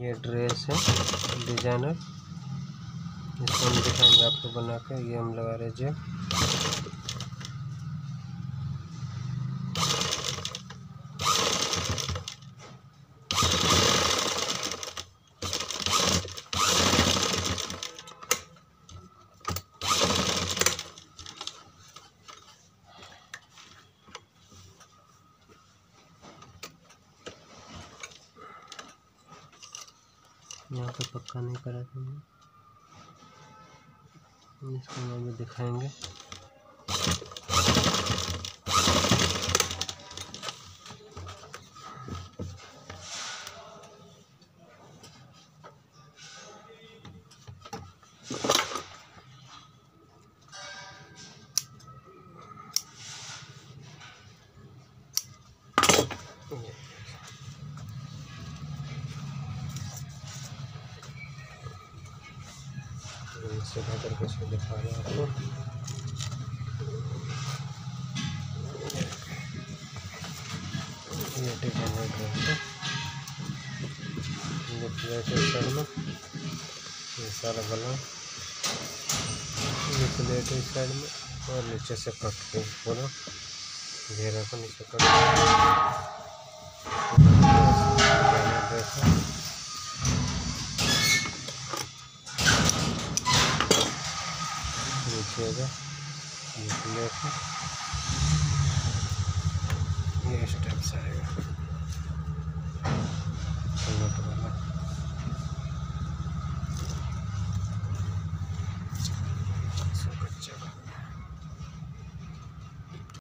ये ड्रेस है डिजाइनर, इसको हम दिखाएंगे आपको बना कर। ये हम लगा रहे जेब। यहाँ पे पक्का नहीं करा था, इसको हम भी दिखाएंगे। सीधा करके इसको दिखा रहे हैं आपको। ये डिजाइनर ड्रेस है, ये प्लेट इस साइड में, ये सारा गला, ये प्लेट इस साइड में, और नीचे से कट के पूरा घेरा को नीचे कट ड्रेस है। नीचे ये प्लेट है, ये स्टेप्स आएगा।